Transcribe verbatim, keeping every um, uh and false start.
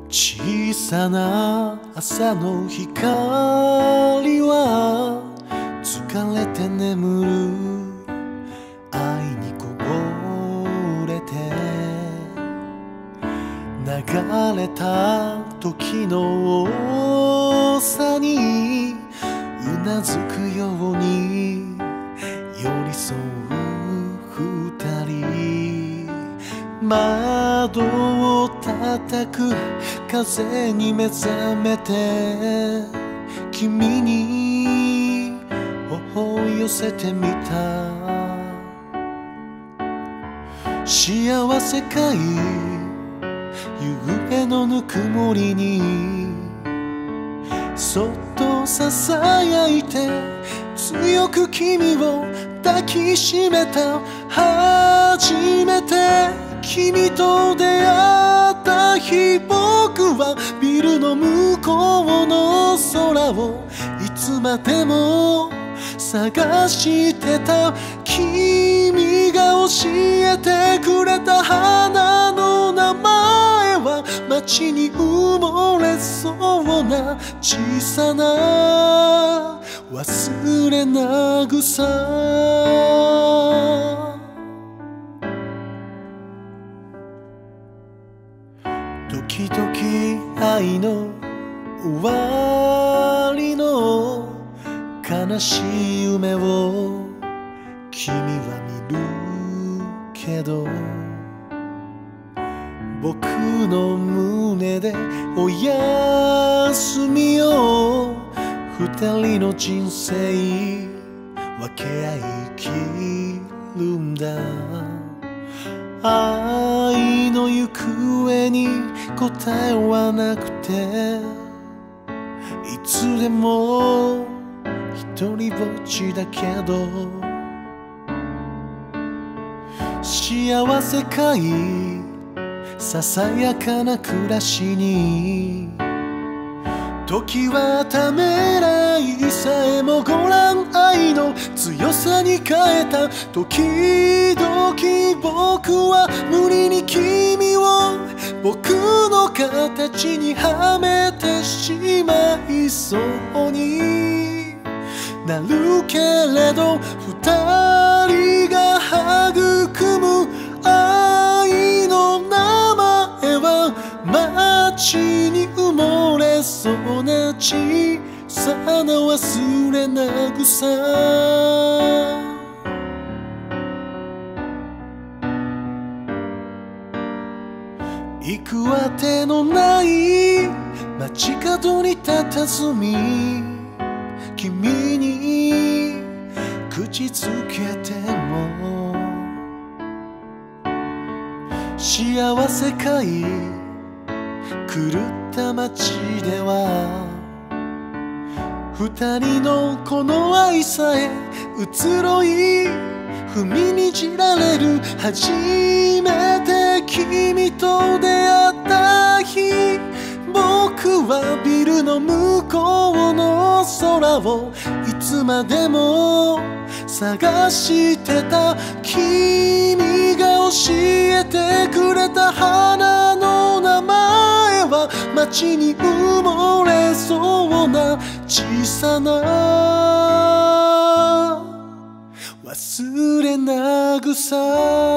小さな朝の光は疲れて眠る愛にこぼれて流れた時のさにうなずくように寄り添う二人、窓を叩く風に目覚めて君に頬を寄せてみた。幸せかい夕べのぬくもりにそっとささやいて強く君を抱きしめた。初めて君と出会った日、僕はビルの向こうの空をいつまでも探してた。君が教えてくれた花の名前は街に埋もれそうな小さな忘れなぐさ。時々愛の終わりの悲しい夢を君は見るけど、僕の胸でおやすみを二人の人生分け合いきるんだ。愛の行方に答えはなくていつでも一人ぼっちだけど、幸せかいささやかな暮らしに時はためらいさえもご覧愛の強さに変えた。時々僕は無理に君を僕の形にはめてしまいそうになるけれど、二人が育む愛の名前は街に埋もれそうな小さな忘れなぐさ。行くあてのない街角に佇み君に口づけても幸せかい狂った街では二人のこの愛さえ移ろい踏みにじられる。初めて君と出会った日、僕はビルの向こうの空をいつまでも探してた。君が教えてくれた花の名前は街に埋もれそうな小さな忘れなぐさ。